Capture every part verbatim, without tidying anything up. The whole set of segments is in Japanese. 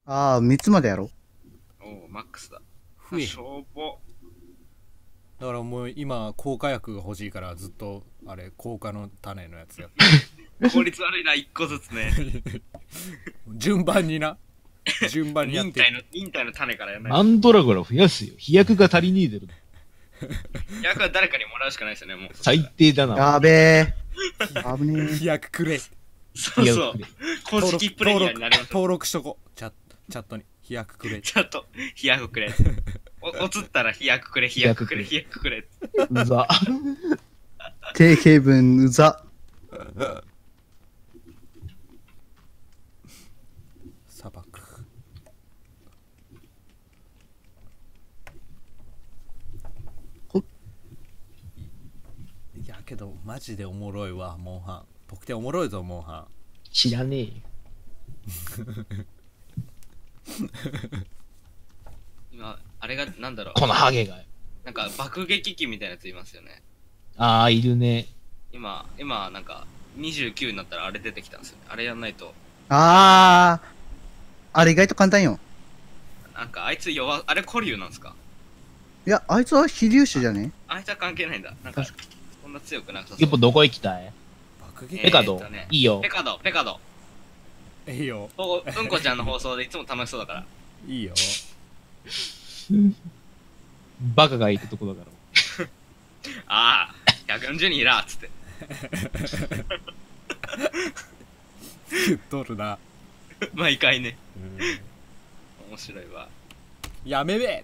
ああ、みっつまでやろ。 おお、マックスだ。 増えしょぼ。 だからもう今効果薬が欲しいからずっとあれ効果の種のやつやって効率悪いな、一個ずつね。 順番にな順番にやって忍耐の、忍耐の種からやらない。 マンドラゴラ増やすよ。飛躍が足りねえだろ。 役は誰かにもらうしかないですよね、もう。 最低だな。 やべえ。危ね飛躍くれそうそう飛躍くれ。 公式プレイヤーになります。 登録しとこチャチャットに飛躍くれちょっと、飛躍くれ。お、おつったら飛躍くれ、飛躍くれ、飛躍くれ。 うざ。 え。定型文うざ。 砂漠ほいやけどマジでおもろいわモンハン僕っておもろいぞモンハン知らねえよ。 今、あれが、なんだろう。 このハゲが。 なんか、爆撃機みたいなやついますよね。 ああ、いるね。 今、今、なんか、にじゅうきゅうになったらあれ出てきたんですよね。あれやんないと。 ああ。あれ意外と簡単よ。 なんか、あいつ弱、あれ古竜なんですか？ いや、あいつは飛竜種じゃね。 あいつは関係ないんだ。なんか、そんな強くなさそう。 やっぱどこ行きたい？ 爆撃ペカドえーっとねいいよペ。カド、ペカド。 いいよおうんこちゃんの放送でいつも楽しそうだから。 いいよバカがいるとこだから。 ああ、ひゃくよんじゅうにんいらっつって。 言っとるな、 毎回ね。 うん、 面白いわ。 やめべ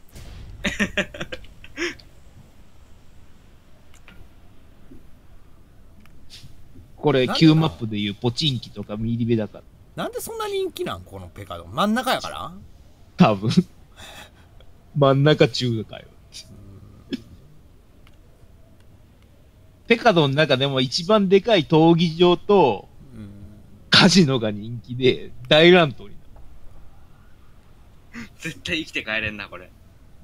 これ、 なんだ Q マップでいうポチンキとかミリベだから。 なんでそんな人気なんこのペカド真ん中やから多分。真ん中中かよ。ペカドの中でも一番でかい闘技場とうんカジノが人気で大乱闘になる。 絶対生きて帰れんな、これ。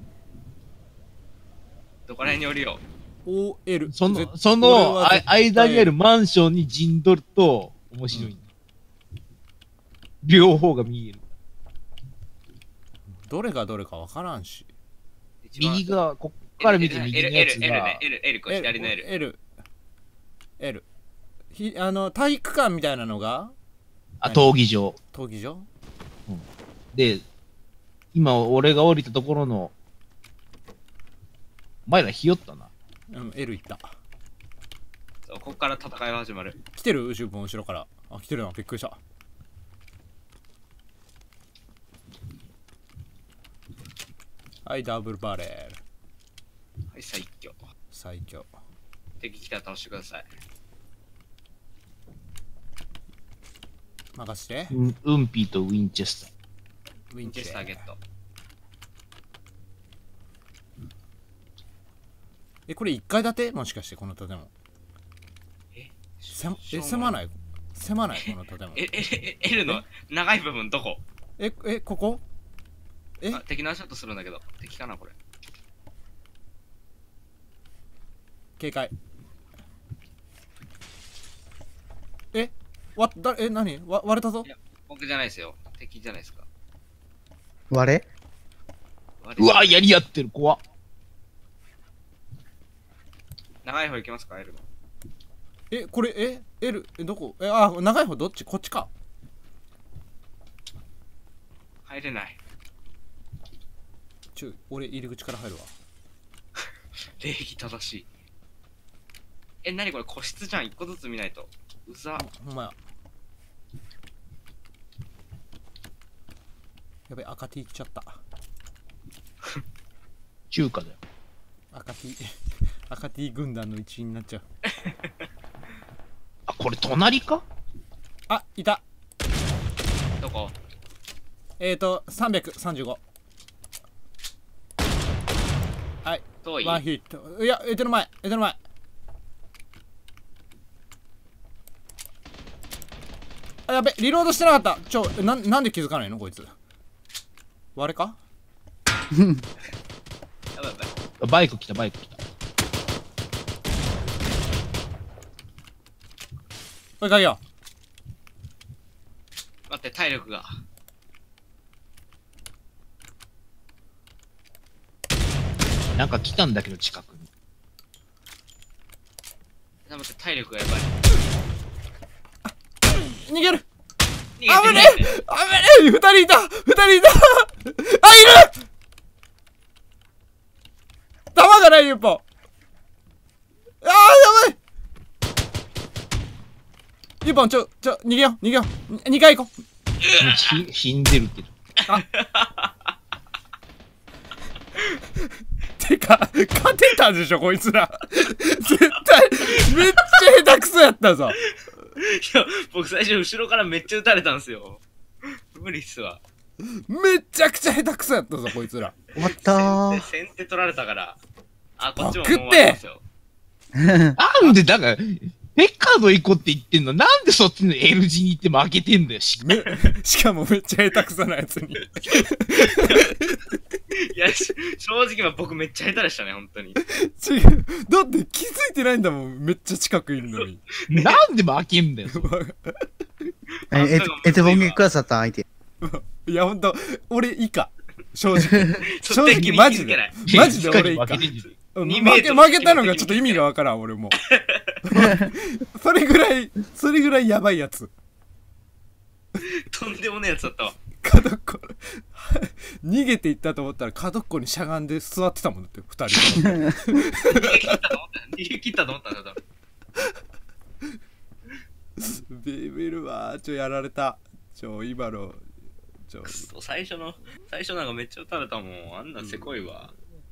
どこら辺におるよ。 オーエルそぜの、そこれのあは絶対間にあるマンションに陣取ると面白いんだ。両方が見える。 どれがどれかわからんし右が、こっから見て右 L、 のや L、 つ L がね、、L、L、これ左の L。 L L ひあの体育館みたいなのがあ、闘技場。 闘技場で、今俺が降りたところの、お前らひよったな。 うん L 行ったそう、こっから戦いが始まる。 来てる後ろ後ろからあ来てるなびっくりしたはいダブルバレルはい、最強。 最強敵来たら倒してください。 任せてうん、ウンピーとウィンチェスター。 ウィンチェチェスターゲット。 えこれいっかい建てもしかしてこの建物えせえ狭ない狭ないこの建物え、え、え、L の長い部分どこ？ ええここえあ、敵の足音するんだけど。敵かな、これ。 警戒えわだえ何わ割れたぞ僕じゃないですよ。敵じゃないですか。 割れ割れうわ、やり合ってる、怖っ。 長い方行きますか、L の。 えこれえ L えどこえあ長い方どっちこっちか入れない。 ちょ俺入り口から入るわ礼儀正しい。え、なにこれ個室じゃん。一個ずつ見ないと。うざ。 ほんまややべ赤 T 来ちゃった中華だよ。 赤 T 赤 T 軍団の一員になっちゃうあ、これ隣か？ あいたどこ？ えーとさんびゃくさんじゅうごはい遠い？ ワンヒットいやえ手の前え手の前あやべリロードしてなかったちょななんで気づかないのこいつ割れかやばいやばい。 バイク来た、バイク来た。 これかけよ待って、体力が。 なんか来たんだけど、近くに。 待って、体力がやばい。 逃げる。 逃げて危ねえ逃げて危ねえ、二人いた二人いた。あ、いる。弾がないユッポ。あー、やばい。ユッポン、ちょちょ逃げよう逃げよう。に二階行こう。 ひ死んでるけど。 てか勝てたでしょこいつら。絶対めっちゃ下手くそやったぞ。 いや、僕最初後ろからめっちゃ撃たれたんすよ。無理っすわ。 めちゃくちゃ下手くそやったぞこいつら。 終わったー。 先手取られたから。あ、こっちもパクってもう終わりますよ。 なんで、だから、ペッカード行こうって言ってんの、なんでそっちの L 字に行って負けてんだよ、しめしかもめっちゃ下手くそなやつに。 いや、し正直は僕めっちゃ下手でしたね、本当に。 違う。だって気づいてないんだもん。めっちゃ近くいるのに。 なんで負けんだよ。 え、え、エテボンゲクラスだった相手。 いやほんと俺以下正直。正直敵にマジで気づけないマジで俺以下。 負けてんじゃんうんにメートル負け負けたのがちょっと意味がわからん俺も。それぐらいそれぐらいやばいやつ。 とんでもねえやつだったわ。 角っこ逃げていったと思ったら角っこにしゃがんで座ってたもんだって二人とも。 逃げ切ったと思った逃げ切ったと思ったんだよ、 ビビるわー。ちょやられた。ちょ今のちょくそ、最初の、最初なんかめっちゃ撃たれたもん。あんなんせこいわ。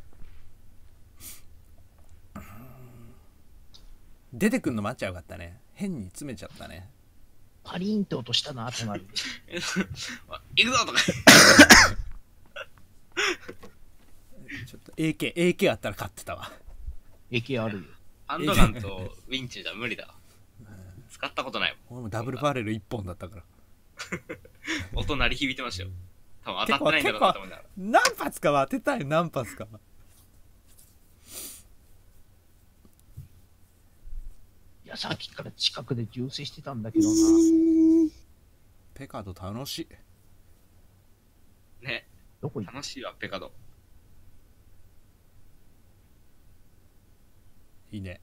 出てくんの待っちゃよかったね。変に詰めちゃったね。 パリーンって音したな、隣で。 行くぞとか。 ちょっと エーケー、エーケー あったら勝ってたわ。 エーケー あるよ。 ハンドガンとウィンチュじゃ無理だわ。使ったことないもん。 俺もダブルバレルいっぽんだったから。 音鳴り響いてましたよ。多分当たってないんだろうなと思いながら。 何発かは当てたい。何発かは。 いや、さっきから近くで銃声してたんだけどな。 ペカド楽しい。 ね、 どこ行っ楽しいわ、ペカド。 いいね。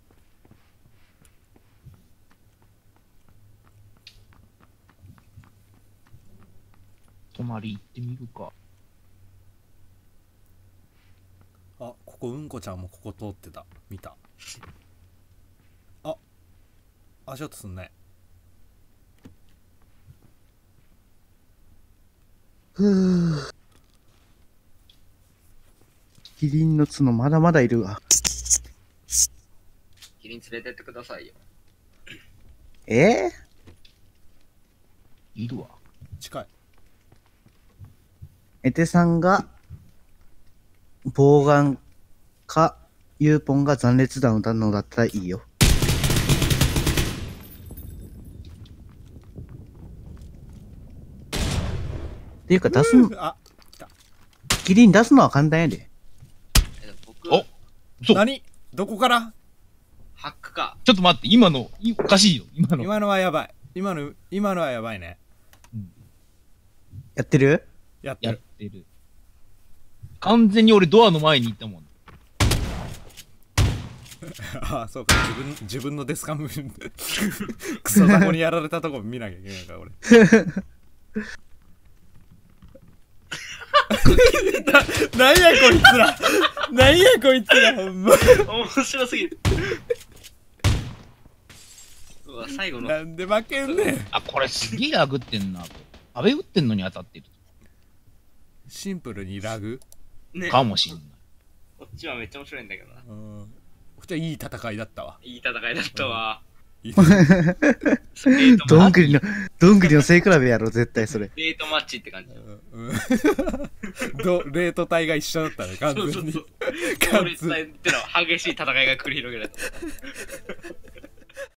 隣行ってみるか。 あ、ここうんこちゃんもここ通ってた。見た。あ、足音すんね。 ふぅ。キリンの角まだまだいるわ。 キリン連れてってくださいよ。 えいるわ。 近い。 エテさんが、ボウガンか、ユーポンが残烈弾を打たのだったらいいよ。っていうか出すの、 あ、来た。 キリン出すのは簡単やで。 え僕、 おそう。 何どこから？ ハックか。 ちょっと待って、今の、いおかしいよ、今の。 今のはやばい。今の、今のはやばいね。 やってる？ やってる。 やってる。完全に俺ドアの前に行ったもん。 ああ、そうか。自分、自分のデスカム、クソザコにやられたとこ見なきゃいけないから、俺。な、なんやこいつら。なんやこいつら、ほんま。 面白すぎる。うわ、最後の。 なんで負けんねん。 あ、これすげえラグってんな。阿部打ってんのに当たってる。 シンプルにラグ。 ね、 かもしんない。 こっちはめっちゃ面白いんだけどな。 うん。こっちはいい戦いだったわ。 いい戦いだったわ。 いい戦いどんぐりの、どんぐりの背比べやろ、絶対それ。 デートマッチって感じ。 うんどレート帯が一緒だったね、完全に。 そうそうそう。強烈な言っての激しい戦いが繰り広げられた。